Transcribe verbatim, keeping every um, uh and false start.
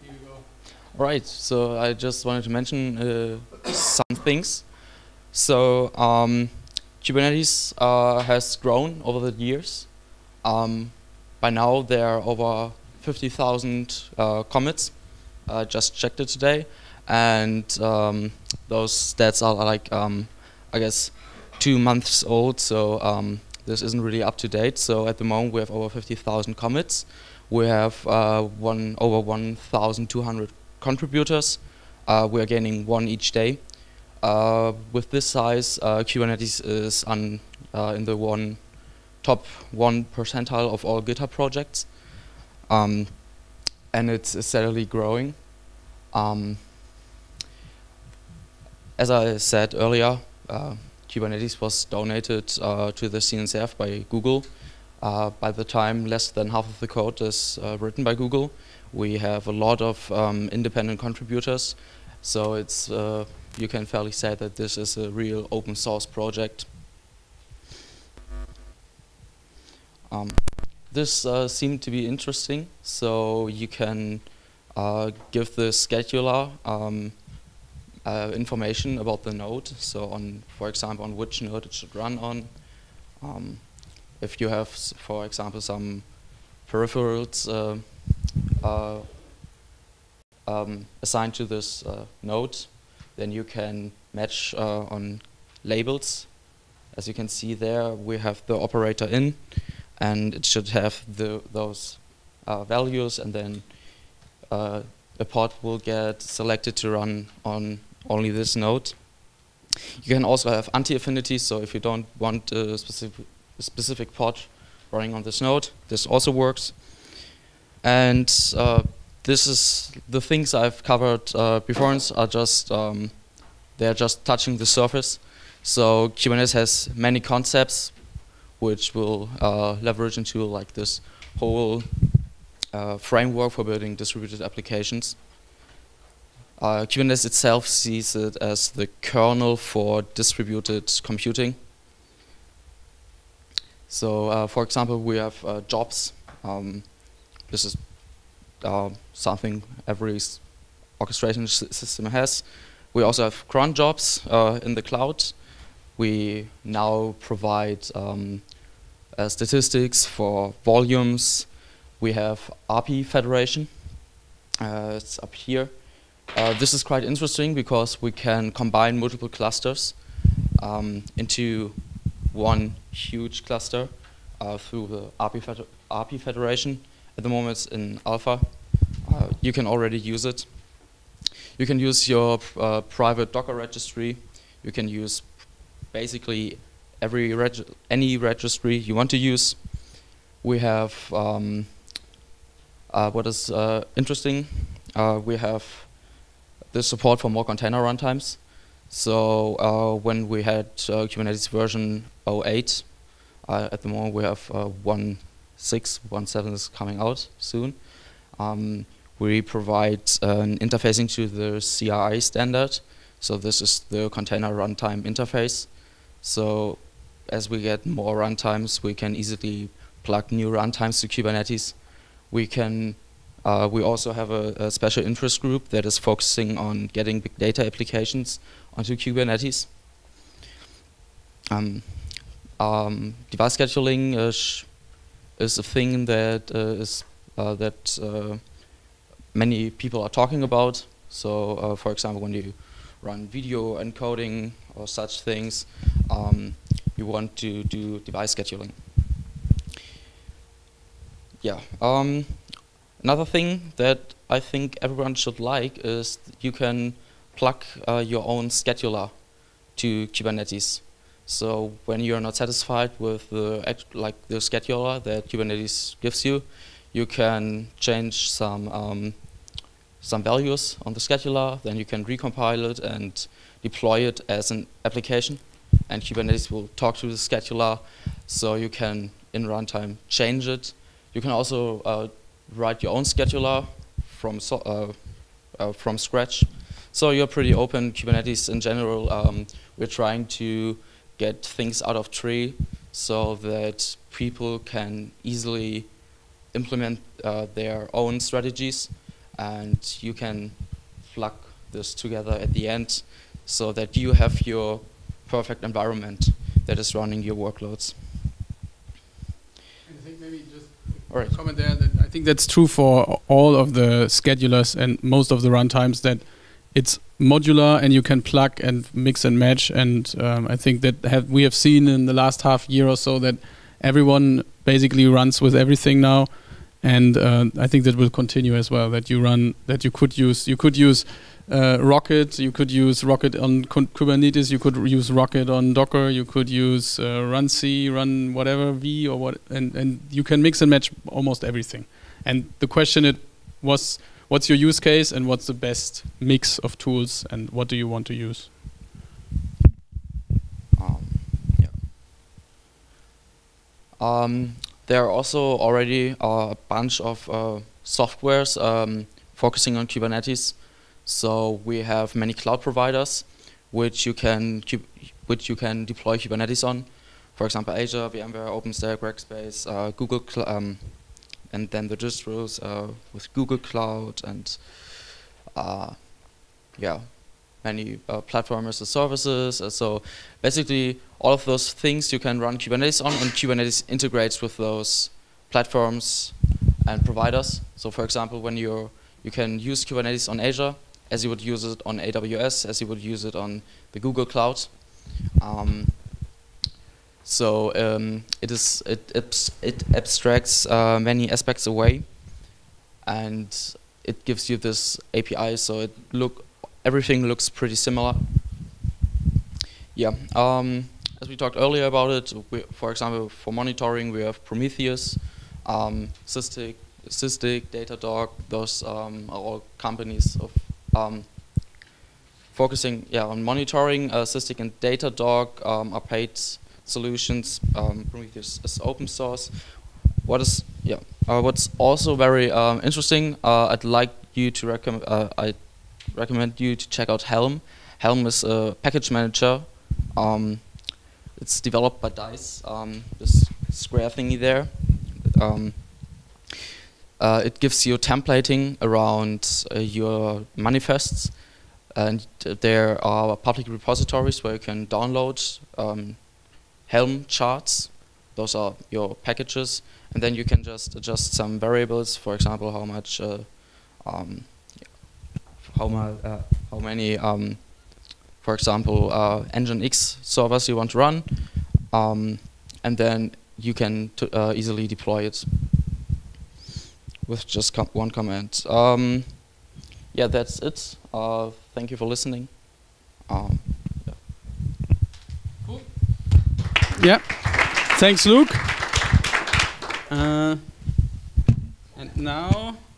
All right, so I just wanted to mention uh, some things. So um, Kubernetes uh, has grown over the years. Um, by now there are over fifty thousand uh, commits. I just checked it today, and um, those stats are like, um, I guess, two months old, so um, this isn't really up to date. So at the moment we have over fifty thousand commits. We have uh, one over one thousand two hundred contributors. Uh, we are gaining one each day. Uh, with this size, uh, Kubernetes is on, uh, in the one top one percentile of all GitHub projects, um, and it's steadily growing. Um, as I said earlier, uh, Kubernetes was donated uh, to the C N C F by Google. Uh, by the time less than half of the code is uh, written by Google, we have a lot of um, independent contributors, so it's uh, you can fairly say that this is a real open source project. Um, this uh, seemed to be interesting, so you can uh, give the scheduler um, uh, information about the node, so on, for example, on which node it should run on. Um, if you have, for example, some peripherals uh, uh, um, assigned to this uh, node, then you can match uh, on labels. As you can see there, we have the operator in, and it should have the those uh, values, and then uh, a pod will get selected to run on only this node. You can also have anti-affinity, so if you don't want a specific, a specific pod running on this node, this also works. And uh, this is the things I've covered uh, before are just um, they're just touching the surface. So Kubernetes has many concepts which will uh, leverage into like this whole uh, framework for building distributed applications. Uh, Kubernetes itself sees it as the kernel for distributed computing. So, uh, for example, we have uh, jobs. Um, this is uh, something every s orchestration system has. We also have cron jobs uh, in the cloud. We now provide um, uh, statistics for volumes. We have R P federation. Uh, it's up here. Uh, this is quite interesting because we can combine multiple clusters um, into one huge cluster uh, through the R P, feder R P federation. At the moment it's in alpha. Uh, you can already use it. You can use your uh, private Docker registry. You can use basically every reg any registry you want to use. We have um, uh, what is uh, interesting. Uh, we have the support for more container runtimes. So uh, when we had uh, Kubernetes version oh eight, uh, at the moment we have uh, one point six, one point seven is coming out soon. Um, we provide uh, an interfacing to the C R I standard. So this is the container runtime interface. So as we get more runtimes, we can easily plug new runtimes to Kubernetes. We can Uh, we also have a, a special interest group that is focusing on getting big data applications onto Kubernetes. Um, um, device scheduling is, is a thing that uh, is uh, that uh, many people are talking about. So, uh, for example, when you run video encoding or such things, um, you want to do device scheduling. Yeah. Um, Another thing that I think everyone should like is you can plug uh, your own scheduler to Kubernetes. So when you're not satisfied with the like the scheduler that Kubernetes gives you, you can change some um, some values on the scheduler. Then you can recompile it and deploy it as an application, and Kubernetes will talk to the scheduler. So you can in runtime change it. You can also uh, write your own scheduler from so, uh, uh, from scratch. So you're pretty open. Kubernetes in general, um, we're trying to get things out of tree so that people can easily implement uh, their own strategies. and you can plug this together at the end so that you have your perfect environment that is running your workloads. I think maybe just All right. a comment there that I think that's true for all of the schedulers and most of the runtimes, that it's modular and you can plug and mix and match. And um, I think that have, we have seen in the last half year or so that everyone basically runs with everything now. And uh, I think that will continue as well. That you run, that you could use, you could use uh, Rocket, you could use Rocket on Kubernetes, you could use Rocket on Docker, you could use uh, run C, run whatever V or what, and and you can mix and match almost everything. And the question it was, what's your use case and what's the best mix of tools and what do you want to use? Um, yeah. Um, there are also already uh, a bunch of uh, softwares um, focusing on Kubernetes. So we have many cloud providers which you can which you can deploy Kubernetes on. For example, Azure, VMware, OpenStack, Rackspace, uh, Google, Cl um, and then the distros uh, with Google Cloud and uh, yeah, many uh, platform as a services. Uh, so basically, all of those things you can run Kubernetes on, and Kubernetes integrates with those platforms and providers. So for example, when you're you can use Kubernetes on Azure as you would use it on A W S, as you would use it on the Google Cloud. Um, so um, it is it abs it abstracts uh, many aspects away, and it gives you this A P I. So it look everything looks pretty similar. Yeah. Um, as we talked earlier about it, we, for example, for monitoring we have Prometheus, um, Sysdig, Sysdig, Datadog. Those um, are all companies of um, focusing yeah on monitoring. Uh, Sysdig and Datadog um, are paid solutions. Um, Prometheus is open source. What is yeah? Uh, what's also very um, interesting? Uh, I'd like you to recommend. Uh, I recommend you to check out Helm. Helm is a package manager. Um, it's developed by Dice. Um, this square thingy there. Um, uh, it gives you templating around uh, your manifests, and uh, there are public repositories where you can download um, Helm charts. Those are your packages, and then you can just adjust some variables. For example, how much, uh, um, how, ma uh, how many, um, for example, uh, Nginx servers you want to run, um, and then you can t uh, easily deploy it with just com one command. Um, yeah, that's it. Uh, thank you for listening. Um, yeah. Cool. Yeah. Thanks, Luke. Uh, and now.